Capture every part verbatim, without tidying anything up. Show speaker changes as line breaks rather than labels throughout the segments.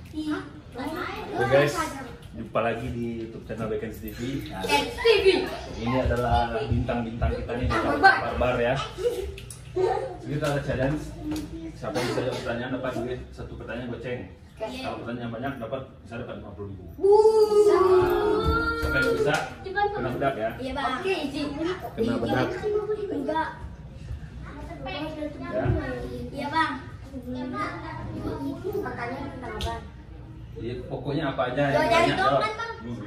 Oke guys, jumpa lagi di YouTube channel Bekens T V. Nah, ini adalah bintang-bintang kita nih, barbar ya. Jadi kita ada challenge. Siapa yang bisa jawab pertanyaan dapat duit satu pertanyaan goceng. Kalau pertanyaan banyak dapat bisa dapat lima puluh ribu. Nah, siapa yang bisa kena bedak ya?
Iya bang. Oke,
Kena bedak.
Enggak.
Ya.
Iya bang. Makanya tentang apa?
Jadi, pokoknya apa aja yang
Jauh dari
banyak jawab.
dompet, Bang.
Hmm.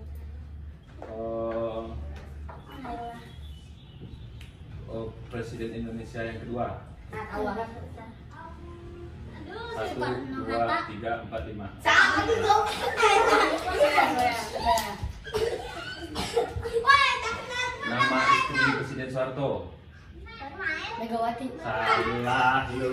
Oh, oh, Presiden Indonesia yang kedua.
Nah, tahu apa?
Satu, dua, tiga, empat, lima.
Satu dong.
Nama istri Presiden Soeharto.
Megawati.
Salah lu.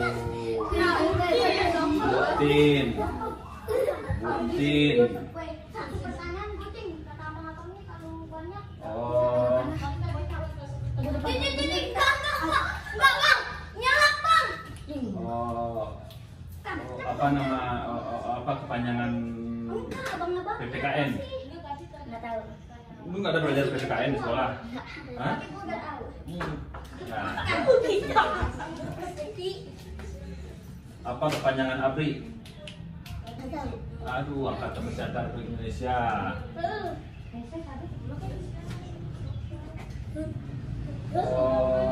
Butin. Butin.
Satu pertanyaan kucing kata abang-abangnya kalau banyak.
Oh.
Jadi jadi enggak enggak enggak enggak bang, nyala bang.
Oh. Oh, apa nama oh, oh, apa kepanjangan
Abang-abang.
P P K N?
Enggak tahu.
Lu nggak ada belajar P P K N di sekolah? Hah?
Tapi gua udah tahu.
Hmm. Nah, apa kepanjangan A B R I? Aduh, Angkatan Bersenjata Republik Indonesia. Oh,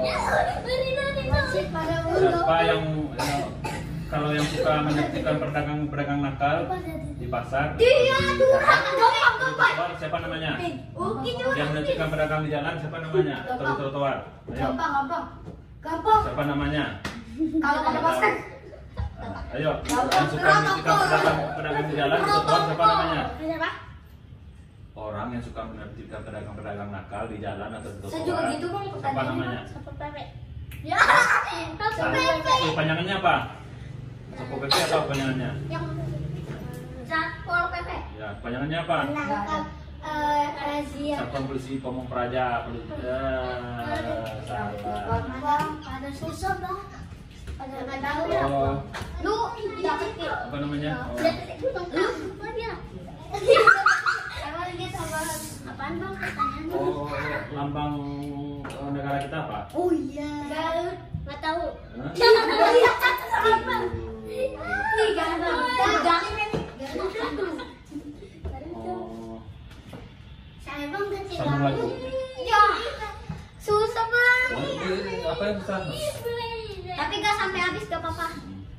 siapa yang eh, kalau yang suka menyaktikan pedagang-pedagang nakal di pasar?
Dia tuh gampang
Di trotoar, siapa namanya?
Oh gitu.
Yang menyaktikan pedagang di jalan siapa namanya? Atau di trotoar? Ayo,
Gampang, gampang. Gampang.
siapa namanya?
Kalau pakai masker.
Nah, ayo, yang suka menyaktikan pedagang pedagang di jalan di trotoar siapa namanya?
Siapa?
Orang yang suka menertibkan pedagang-pedagang nakal di jalan atau di
Saya juga
trotoar.
gitu bang.
Siapa namanya?
Sapu pepe. Ya. Sapu
Sapu
pepe.
P. Panjangannya apa? Sapu P P apa panjangannya?
Yang Satpol P P.
Ya, panjangannya apa?
Menangkap eh razia.
Satuan Polisi Pamung Praja. Polisi. Ya, salah.
Bang, ada susah bang. Ada nggak tahu ya.
Oh,
Lu dapat ki.
apa namanya? Oh,
Lu apa dia? Emang dia sama apaan bang pertanyaannya?
oh, lambang eh, negara kita apa?
Oh iya. Garut. Nggak tahu.
Hah?
Apa? Ih, Garut. Garut.
Oh,
Saya bang kecil.
sambung lagi.
Ya. Susah bang.
Oh, ini apa yang susah?
Tapi gak sampai habis gak apa-apa.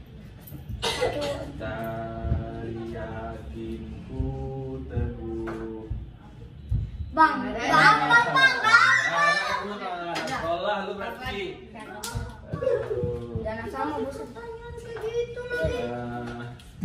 Dari yakinku teguh.
Bang, gampang bang, gampang.
Sekolah lu berarti. Aduh.
Jangan sama bos.
Pertanyaan kayak gitu lagi.
Eh,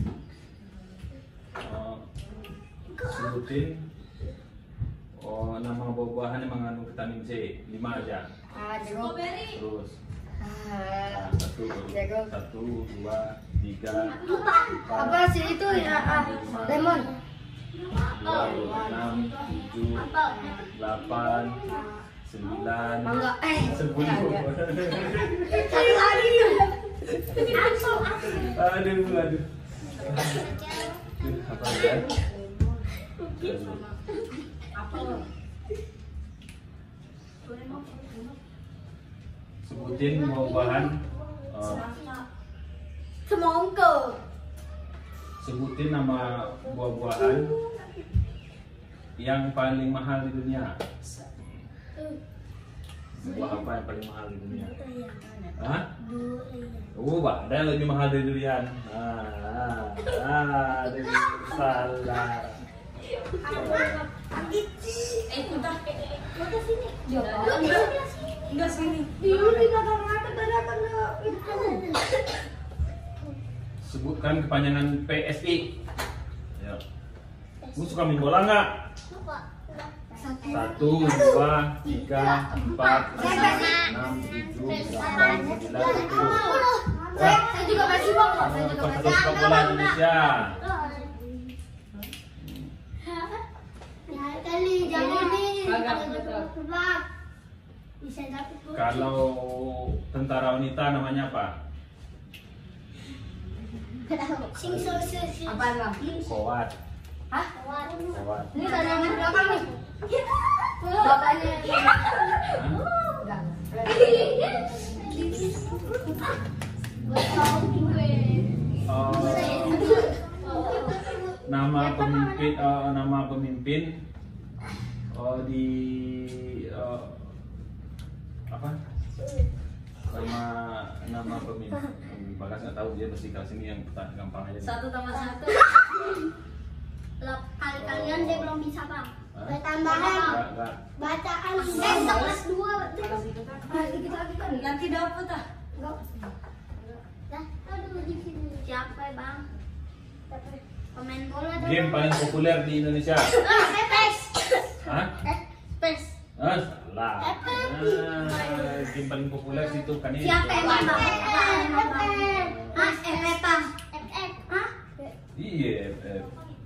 oh, sebutin oh nama buah-buahan yang mengandung vitamin C. Lima aja.
Ah, jeruk.
Terus
Ah,
nah, satu,
Jago.
satu, dua, tiga,
apa sih itu ya? Ah, lemon.
dua, enam, tujuh, delapan, sembilan,
Mangga. Eh,
sepuluh.
cari lagi.
Aduh, aduh. Apa ya? Sebutin buah-buahan. eh,
Semongko.
sebutin nama buah-buahan yang paling mahal di dunia. Buah apa yang paling mahal di dunia? Hah? Oh, Pak, ada yang lebih mahal dari durian. Ah, ah, dari salah.
Eh, bentar.
Udah sini.
Enggak sini.
Dulu di belakang ada ada itu.
Sebutkan kepanjangan P S I. Ya. Lu suka main bola nggak?
Lupa.
Satu, dua, tiga, empat, lima, enam, tujuh, delapan, sembilan, sepuluh.
Saya juga masih bang. Saya juga
Peserta
masih.
sepak bola Indonesia.
Ya kali jangan nih.
Kagak,
Kalau
betul.
tebak. Bisa dapat.
Kalau tentara wanita namanya apa?
Sing so so so.
Apaan bang?
Kowat.
Hah?
Kowat.
Ini tanaman berapa nih? Bapaknya. Enggak.
Uh, nama pemimpin uh, nama pemimpin uh, di uh, apa nama nama pemimpin Bagas nggak tahu, dia pasti kelas ini yang gampang aja.
Satu tambah satu.
Kali kalian dia belum bisa bang.
Hah?
Tambahan
Nggak, nggak.
bacaan eh kelas dua.
Kita kan nanti dapat ah.
Enggak. Dah, aduh di sini. Siapa ya, Bang? Pemain bola tuh.
Game paling populer di Indonesia.
Ah, pes.
Hah?
Pes.
Ah, salah. Ah, game paling populer situ kan ini.
Siapa yang Bang? Hah, F F. F F. Hah?
Iya, eh,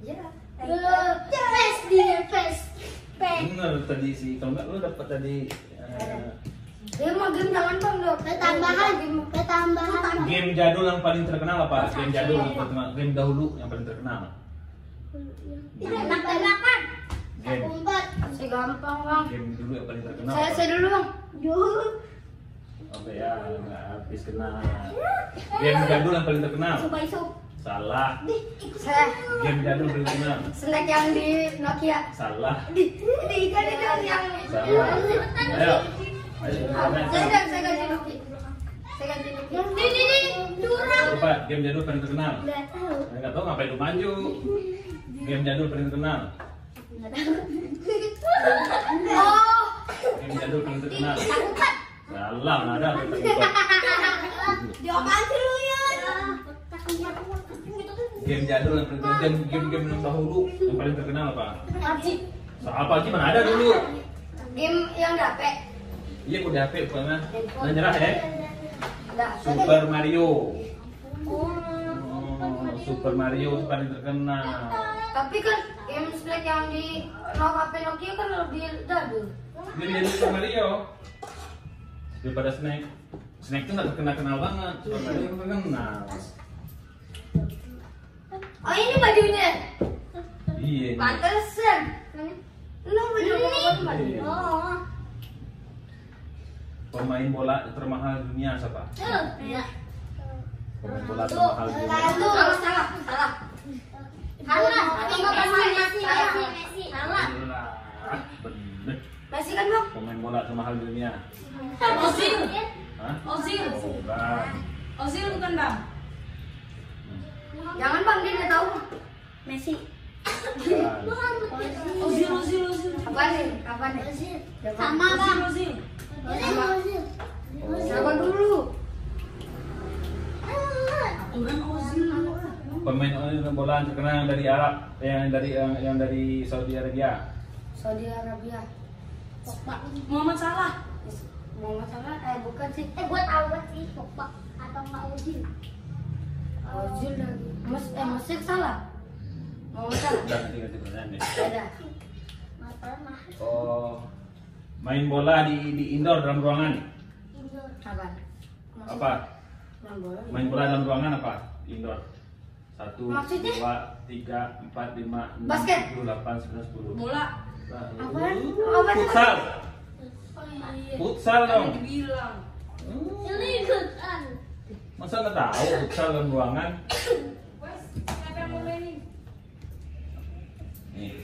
Pes dia pes. Pes.
bener tadi sih. Kalau nggak lu dapat tadi eh,
Dia mau game jangan bang dong.
Tambahan, tambahan.
game jadul yang paling terkenal apa? Game jadul yang paling terkenal, game dahulu yang paling terkenal.
Tebak-tebakan.
Game
Umpet.
Saya gampang bang.
game dulu yang paling terkenal.
Saya saya dulu bang.
Dulu.
Oke ya, nggak habis kena. Game jadul yang paling terkenal.
Coba isu.
Salah.
Saya
Game jadul paling terkenal.
snack yang di Nokia.
Salah.
Di di ikan ikan yang.
Salah. Ayo. Ayo.
Saya ganti saya ganti Nokia. Saya ganti Nokia.
Ini ini curang.
Cepat, game jadul paling terkenal.
Enggak tahu.
Nggak tahu ngapain lu maju. Game jadul paling terkenal.
Oh.
Game jadul paling terkenal.
Takutan.
Salah, nggak ada.
Dia apaan sih lu ya?
Game jadul yang paling terkenal, game game game yang dahulu yang paling terkenal apa?
Aji.
Apa aja mana ada dulu?
Game yang dapet.
Iya, aku udah H P pokoknya. Udah nyerah ya?
Enggak.
Super Mario.
Oh.
Oh, Super Mario itu paling terkenal.
Tapi kan game snack yang di Nokia H P Nokia kan lebih jadul.
Game jadul Super Mario daripada Snack. Snack itu nggak terkenal kenal banget. Super Mario itu terkenal.
Oh ini bajunya.
Iya. ini.
Pantesan. Lu baju
Iya.
Oh.
Pemain bola termahal dunia siapa?
Iya.
Pemain bola termahal dunia.
Lalu salah salah salah.
Salah. Enggak pasti Messi, Messi, Messi. Salah.
Ah, bener.
Messi kan bang?
Pemain bola termahal dunia.
Ozil.
Hah?
Ozil.
Oh, bukan.
Ozil bukan bang? Jangan bang dia nggak tahu.
Messi.
Bukan.
Ozil Ozil Ozil. Kapan nih? Kapan nih?
Sama bang.
Ozil.
Ozil.
Siapa dulu?
Aturan Ozil.
Pemain bola yang terkenal yang dari Arab, yang dari yang, yang dari Saudi Arabia.
Saudi Arabia.
Pogba.
Muhammad Salah. Muhammad Salah eh bukan sih.
Eh gua tahu banget sih Pogba atau enggak Ozil.
Ozil lagi. Mas eh Messi salah. Muhammad Salah.
Udah nanti ganti pertanyaan deh.
Ada.
Mata mah.
Oh, main bola di di indoor dalam ruangan.
Indoor.
Kapan?
Apa?
Main bola.
Main bola dalam ruangan apa? Indoor. Satu,
Maksudnya?
dua, tiga, empat, lima, enam,
Basket?
tujuh, delapan, sembilan, sepuluh.
Bola.
Lalu,
Apaan? Apaan?
Futsal.
Oh iya.
Futsal dong.
Dibilang.
Hmm,
Selingkuhan.
Masa nggak tahu futsal dalam ruangan?
Wes, siapa yang mau mainin?
Nih,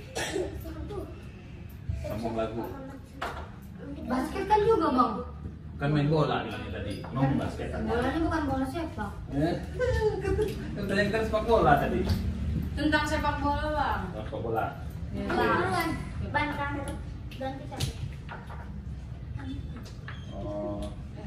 sambung lagu.
Basket kan juga bang.
Kan main bola bilangnya tadi. Mau basket kan?
Bolanya bukan bola sepak.
Eh? Kan tadi kita sepak bola tadi.
Tentang sepak bola bang.
Sepak bola.
Ban. Ban kan ganti kan.
Oh.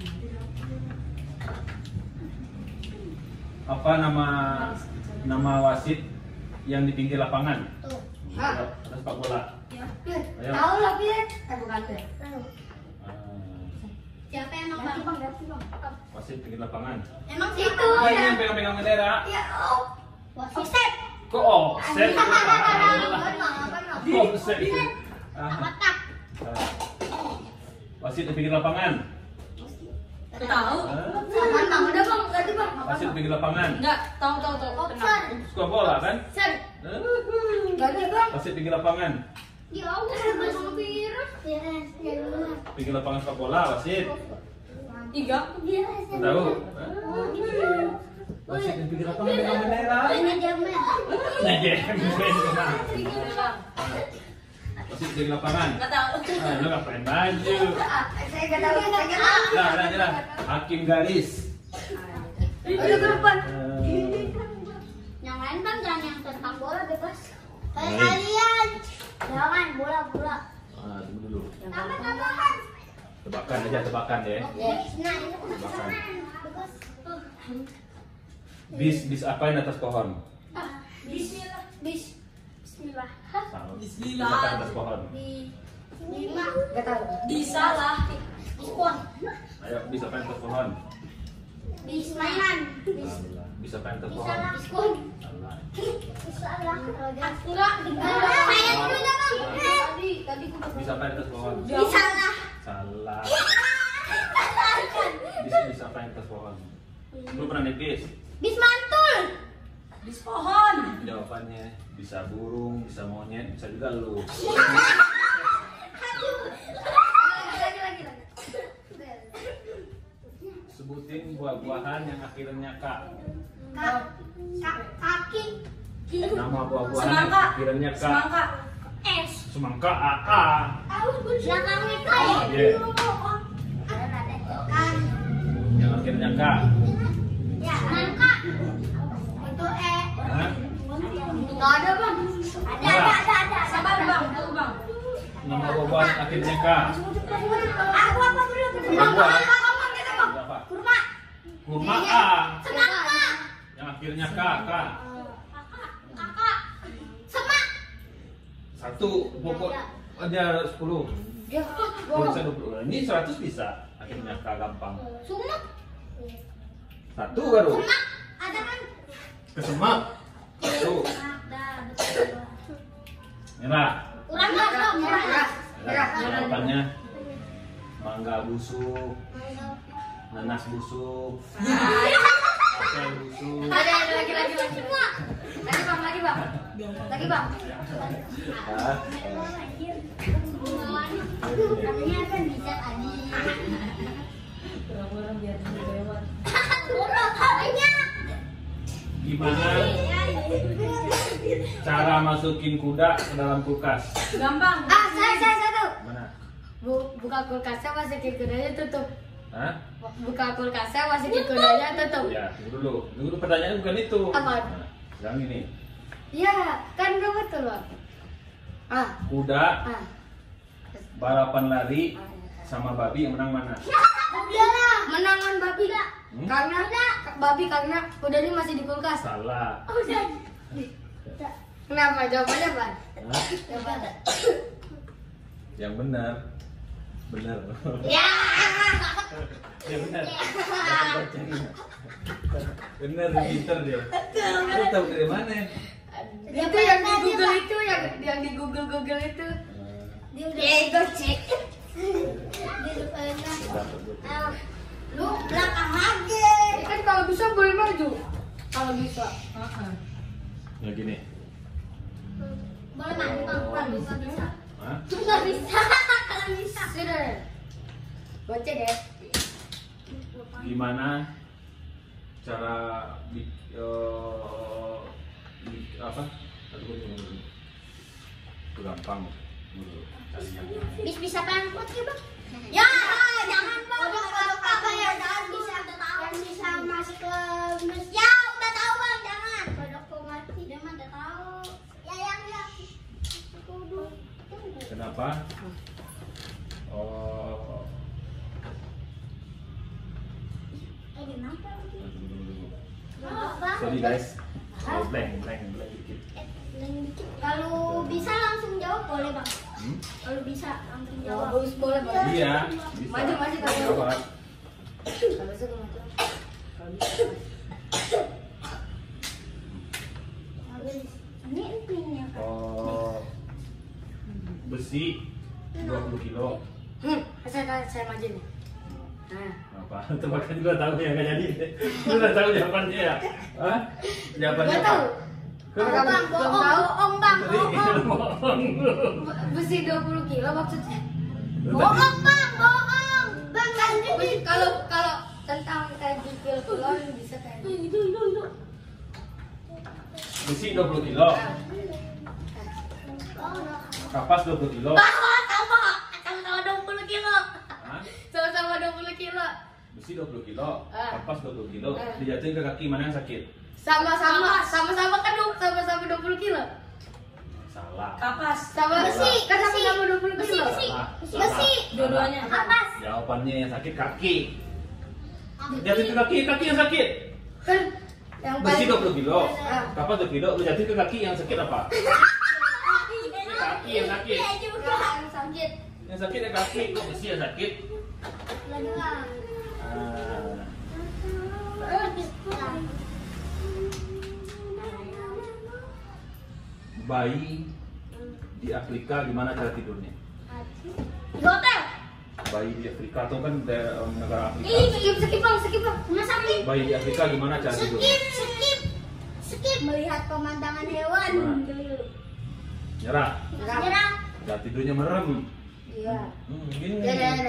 Apa nama nama wasit yang di pinggir lapangan?
Tuh.
Ah.
Ada sepak bola.
Ya.
Ayo.
Tahu lah Piet. Eh bukan Piet.
Tahu.
Ah,
Siapa yang nomor bang? Ganti bang.
wasit pinggir lapangan.
Emang
Itu.
siapa?
Oh, ini yang pegang-pegang bendera.
Ya oh.
Offset.
Kok offset?
Benar.
Offset. Ah.
Kotak.
Ah. Wasit di pinggir lapangan.
Tahu.
Bang, bang, udah bang, ganti bang.
Wasit pinggir lapangan.
Enggak, tahu tahu tahu. Tenang.
Suka bola kan?
Sen, ganti bang.
Wasit pinggir lapangan.
Ya Allah, sama virus. Ya, ya dulu.
Pinggir lapangan sepak bola, wasit.
Tiga.
Tahu? Wasit di pinggir lapangan dengan bendera.
Ini jamnya.
Nah, wasit di lapangan.
Enggak tahu.
Ah, lu ngapain baju?
Saya nggak tahu, saya nggak tahu.
Nah, nah, nah. Hakim garis.
Udah ke depan.
Eh,
Yang lain bang jangan yang tentang bola bebas. Kayak
Baik.
kalian. Jangan bola bola.
ah, tunggu dulu.
Tambah tambahan.
Tebakan aja, tebakan ya.
Nah ini
Tebakan.
bebas.
Bis, bis apain atas pohon?
Bismillah. Bis. Bismillah.
Salah.
Bismillah.
Bis apain atas pohon?
Di lima.
Nggak tahu.
Disalah.
Diskon.
Ayo, bis apain atas pohon?
Bis mainan.
Salah. Bis apain atas pohon?
Salah. Diskon.
Salah.
Salah. Asura. Saya dulu bang.
Tadi, tadi gua
Bis apain atas pohon?
Disalah.
Salah. Bis, bis apain atas pohon? Lu pernah naik bis?
Bis mantul.
Di pohon.
Jawabannya bisa burung, bisa monyet, bisa juga lu.
Lagi lagi lagi.
Sebutin buah-buahan yang akhirnya kak.
Kak, kak, kaki.
Nama buah-buahan yang
Semangka.
akhirnya kak.
Semangka.
Es.
Semangka A A.
Belakangnya kak.
Oh, iya.
Kan.
Yang akhirnya kak.
Ya, nangka. Itu E.
Hah?
nggak ada bang.
Ada, ada, ada, ada.
Sabar bang, dulu bang.
Nama buah-buahan yang akhirnya kak.
Aku apa dulu?
Buah-buahan.
Ngomong gitu bang.
Apa?
Kurma.
Kurma A.
Semangka.
Yang akhirnya kak kak.
Kakak. Semak.
Satu pokok aja sepuluh.
Ya,
Kalau bisa dua puluh. Ini seratus bisa. Akhirnya kak gampang.
Sumak.
Satu baru.
Semak. Ada kan?
Kesemak. Satu.
Ada, betul.
Merah.
Kurang nggak bang? Kurang nggak?
Merah. Jawabannya mangga busuk, nanas busuk, apel busuk.
ada, ada lagi, lagi, lagi. Lagi bang, lagi bang. Lagi bang.
Ah,
Katanya kan bisa tadi.
Pura-pura biar lewat.
Banyak.
Gimana cara masukin kuda ke dalam kulkas?
Gampang.
Ah, saya, saya satu.
Mana?
Bu, buka kulkasnya, masukin kudanya, tutup.
Hah?
Buka kulkasnya, masukin kudanya, tutup.
Ya, tunggu dulu. Tunggu dulu, pertanyaannya bukan itu.
Apa?
Nah, yang ini.
Iya, kan udah betul bang. Ah,
Kuda
ah.
balapan lari sama babi yang menang mana?
Udah lah.
Menangan babi.
Hmm?
Karena babi karena kudanya masih di kulkas.
Salah.
Udah.
Kenapa? Jawabannya apa?
Hah?
Jawabannya.
Yang benar. Benar.
Ya.
Ya benar. Benar, pinter dia. Lu tahu dari mana?
Itu yang di Google itu, yang yang di Google Google itu.
Dia udah.
Ya itu cek.
Dia udah pernah.
Dapat gua.
Ah, Lu belakang aja.
Ya kan kalau bisa boleh maju. Kalau bisa.
Ya gini.
Boleh mandi bang? Bukan bisa bisa.
Hah?
Nggak bisa. Kalau bisa.
Sudah. Baca deh.
Gimana cara bik, eh, bik- apa? Aduh, gua tunggu dulu. Itu gampang. Tunggu dulu. Cari yang mana.
Bis bisa pengkut ya bang? Ya, jangan bang. Kalau apa ya jangan bisa yang bisa masuk ke bis. Ya udah tahu bang, jangan. Kodok mati dia mah udah tahu. Ya yang yang. Kudu.
Kenapa? Oh,
Eh kenapa?
tunggu dulu, dulu.
Bang.
Sorry guys. Oh, blank, blank, blank dikit.
Eh, lain dikit. Kalau bisa langsung jawab boleh bang.
Hmm?
Kalau bisa langsung
Ya,
jawab.
bagus boleh boleh.
Iya. Bisa.
Maju, maju, maju.
Jawab.
Kalau bisa ke maju. Kalau bisa.
Ini empingnya kan.
Oh, besi dua puluh kilo.
Hmm, saya saya maju nih. Nah.
Apa? Tebakan juga tahu ya nggak jadi. Lu udah tahu jawabannya ya? Hah? Jawabannya
Gak
apa?
tahu.
Kenapa?
Bang, bohong, bohong bang, bohong.
Bohong.
Besi dua puluh kilo maksudnya.
Bohong bang, bohong. Bang, kan
Besi- Kalau kalau tentang kayak di kilo-kilo bisa kayak gitu.
Besi dua puluh kilo. Kapas dua puluh kilo.
sama, sama dua puluh kilo.
Hah?
Sama-sama dua puluh kilo.
Besi dua puluh kilo.
Ah.
Kapas dua puluh kilo.
Ah.
Dijatuhin ke kaki mana yang sakit?
Sama-sama sama-sama kan du- sama-sama dua puluh kilo.
Salah.
Kapas.
Sama
Besi,
kan
besi.
sama-sama dua puluh
Besi,
kilo.
besi.
Salah.
Besi.
Dua-duanya.
Kapas.
Jawabannya yang sakit kaki. Jatuhin ke kaki, kaki yang sakit.
Kan yang
Besi
paling
dua puluh kilo.
Ah.
Kapas dua kilo. Lu jatuhin ke kaki yang sakit apa? Kaki yang sakit.
Iya juga.
yang sakit.
Yang sakit ya kaki. Kok besi yang sakit?
Benar.
Ah. Bayi di Afrika gimana cara tidurnya?
Di hotel.
Bayi di Afrika atau kan daerah um, negara Afrika.
Ih, skip, skip bang, skip bang. Rumah sakit.
Bayi di Afrika gimana cara tidurnya?
Skip, skip, skip. Melihat pemandangan hewan
Nah.
dulu.
Nyerah.
Nyerah.
Cara tidurnya merem.
Iya.
Hmm, gini.
Ya ya ya.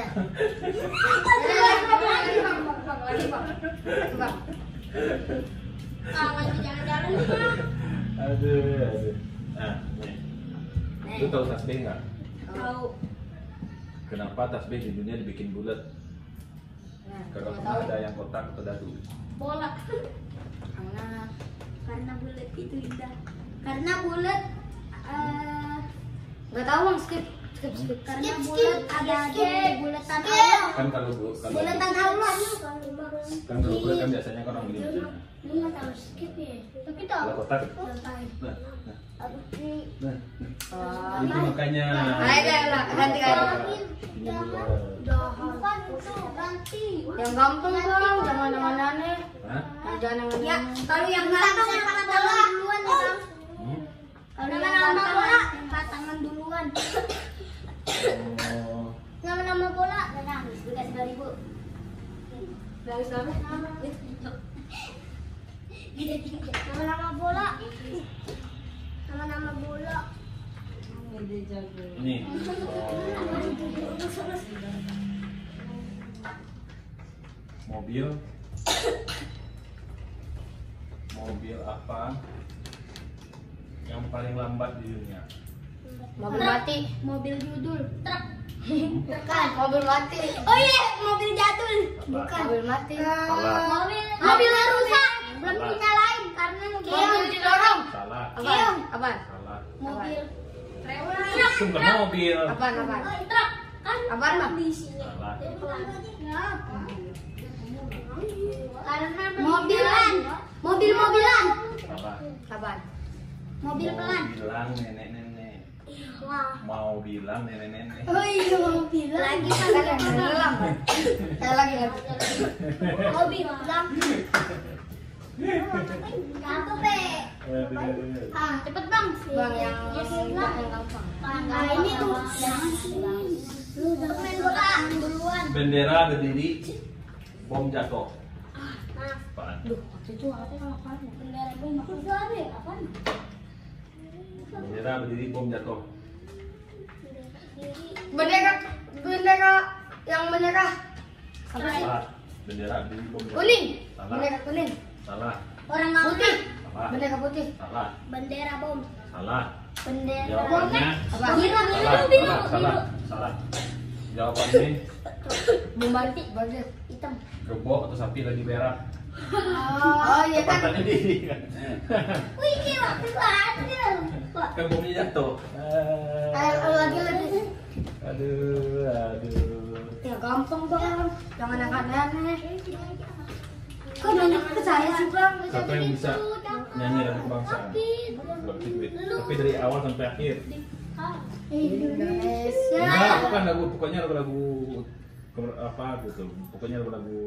Bang.
Ah, lagi jalan-jalan nih bang.
Aduh, aduh. Nah, nih. Lu tahu tasbih nggak?
Tahu.
Kenapa tasbih di dunia dibikin bulat?
Nah,
Karena
nggak
pernah
tahu.
ada yang kotak atau dadu.
Bola.
Karena
Karena bulat itu indah. Karena bulat. eh,
nggak tahu bang, skip skip skip.
Karena bulat ada di bulatan Allah.
Kan kalau bu- kalau
Bulatan Allah.
kan kalau bulat kan biasanya kan orang begini.
Lu nggak tahu skip ya? Tapi tahu.
Kalau kotak.
Lantai.
Nah, nah,
Aduh, ini.
nah.
Oh.
Itu makanya.
Ayo deh lah, ganti ganti.
Ini bulat.
Bukan itu, ganti.
Yang gampang bang, jangan yang aneh-aneh.
Hah?
Jangan yang
Ya,
aneh-aneh.
kalau yang gampang angkat tangan duluan ya bang.
Hmm?
Kalau yang gampang bola, angkat tangan duluan.
Oh.
Nama-nama bola, dan nangis dikasih dua ribu.
Nangis nangis.
Nama-nama bola. Nama-nama bola.
Ini. Oh. Mobil. Mobil apa yang paling lambat di dunia?
Mobil mati.
Mobil judul. Truk.
Bukan. Mobil mati.
Oh iya, mobil jadul.
Bukan.
Mobil mati.
Salah.
Mobil mobilnya rusak, belum
Salah.
dinyalain karena
Mobil
keong.
didorong.
Salah.
Apaan? Apaan?
Salah.
Mobil.
Itu bukan mobil.
Apaan? Apaan?
Oh, truk kan?
Apaan bang?
Salah.
Karena mobilan, mobil-mobilan,
Salah.
Apaan?
mobil
Mau
pelan.
bilang nenek-nenek.
Wah.
Mau bilang nenek-nenek.
Oh iya mobil lagi
Kan yang ngelam. Saya lagi lagi.
mobil pelan. Apa be?
Aduh.
Ah cepet bang.
Bang yang yang gampang.
Nah ini tuh. Lu main bola duluan.
Bendera berdiri, bom jatuh.
Nah,
Apaan?
Duh, waktu itu apa apaan ya?
bendera bom maksud apa ya? Apaan?
Bendera berdiri, bom jatuh.
Bendera bendera yang merah. Apa sih?
Salah. Bendera berdiri, bom jatuh.
Kuning.
Salah.
Bendera kuning.
Salah.
Orang
Putih.
Salah.
Bendera putih.
Salah.
bendera bom.
Salah.
Bendera
Jawabannya
Apa?
biru
salah.
biru biru
Salah.
biru.
Salah. Salah. Jawabannya
Membanti bendera hitam.
gebok atau sapi lagi berak.
Oh iya kan.
Tepatannya diri kan.
Wih gila berhasil.
Kan bomnya jatuh.
Ayo lagi lagi.
Aduh, aduh.
Ya gampang bang. Jangan yang aneh-aneh. Kok nanya ke saya sih bang?
Siapa yang bisa nyanyi lagu kebangsaan? Belum Tidwit. Tapi dari awal sampai akhir.
Indonesia.
Enggak, bukan lagu, pokoknya lagu-lagu ke- apa gitu. Pokoknya lagu-lagu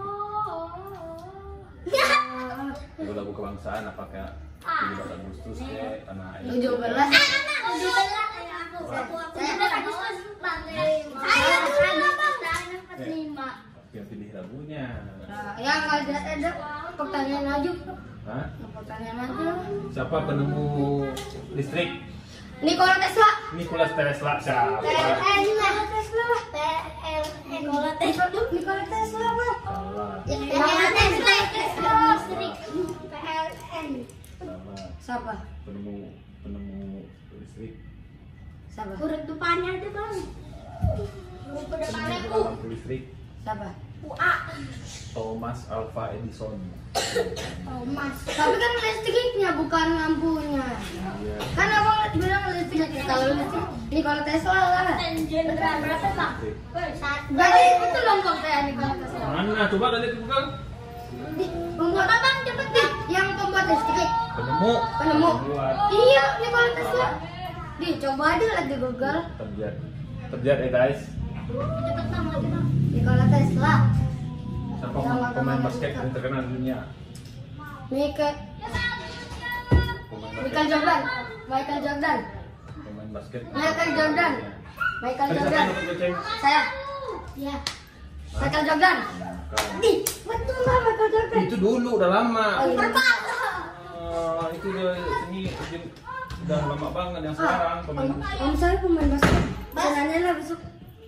lagu-lagu kebangsaan apakah tujuh belas Agustus ya, tanah air.
Tujuh belas.
tujuh belas aku aku aku tujuh belas Agustus bang. Saya dulu bang. empat puluh lima.
Yang lagunya.
Nah, yang ada ada pertanyaan aja.
Hah?
Pertanyaan aja.
Siapa penemu listrik?
Nikola Tesla.
Nikola Tesla siapa?
Nikola Tesla. Nikola Tesla.
Nikola Tesla, Bang.
Salah.
Nikola Tesla. Tesla listrik. P L N.
Salah.
Siapa?
Penemu penemu listrik.
Siapa?
Huruf depannya itu bang. Huruf depannya
Penemu
U.
lampu listrik.
Siapa?
U A.
Thomas Alva Edison.
Oh mas.
Tapi kan listriknya bukan lampunya.
Iya.
Kan abang bilang listrik, kalau listrik Nikola Tesla lah.
Beneran berapa bang?
Listrik.
Satu.
Berarti itu dong kok saya Nikola Tesla.
Mana? Coba tadi Google.
Di, pembuat apa bang? Cepet deh. Yang pembuat listrik.
Penemu.
Penemu.
Pembuat.
Iya, Nikola Tesla. Di coba aja lihat di Google.
Terjat. Terjat ya guys.
Cepet bang lagi bang.
Nikola Tesla.
Siapa pemain basket yang terkenal di dunia?
Mike,
Pemain
Michael Jordan. Michael Jordan.
Pemain basket.
Michael Jordan. Michael
Tadi siapa
Jordan.
yang dapat goceng?
Saya.
Ya.
Michael Jordan.
Bukan.
Di, betul lah Michael Jordan.
Itu dulu udah lama.
Oh, iya.
Ah, itu udah ini udah lama banget yang sekarang pemain.
Om, om saya pemain basket. Nanya lah besok.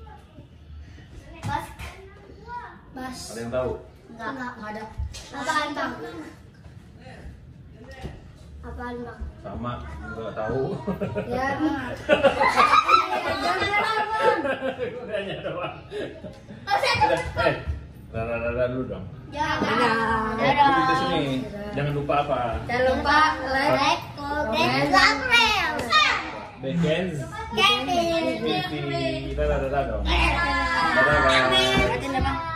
Bas. Bas.
Ada yang tahu?
Enggak, enggak ada.
Apaan bang? Apaan bang?
Sama, enggak tahu.
Ya.
Kudanya doang.
Oh saya
Udah, eh, rada-rada dulu dong.
Jangan.
Dadah. Di sini, jangan lupa apa?
Jangan lupa like,
Like, comment, subscribe.
Bekens.
Kevin.
Dadah, dadah dong. Dadah, bang.
Dadah, Bang.